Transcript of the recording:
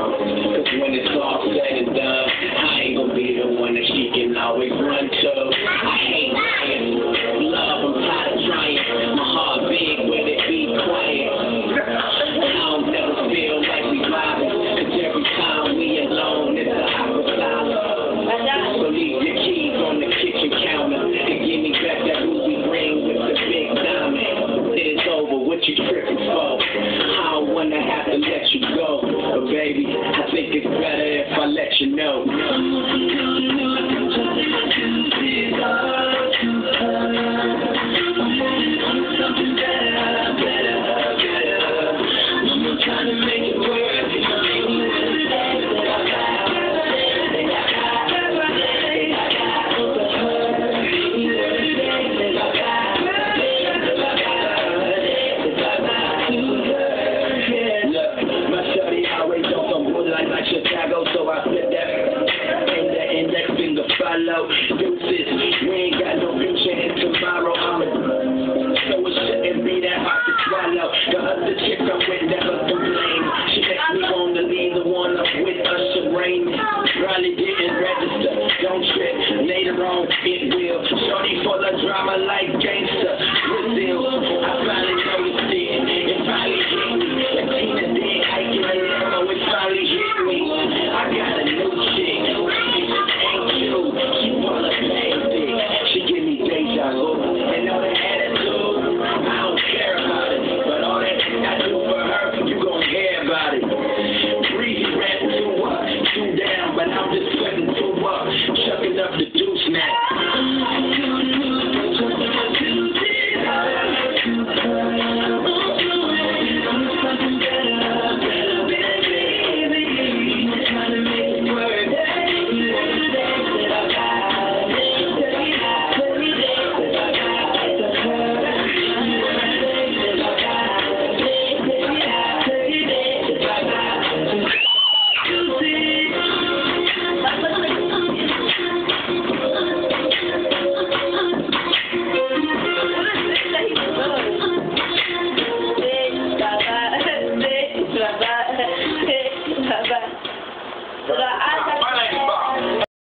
Cause when it's all said and done, I ain't gonna be the one that she can always run to. I hate lying, love, I'm tired of trying. My heart big when it be quiet. I don't never feel like we vibing, cause every time we alone, it's a awkward silence. So leave your keys on the kitchen counter and give me back that ruby ring with the big diamond. It's over, what you tripping for? I don't wanna have to let you go, but baby, I think it's better if I let you know.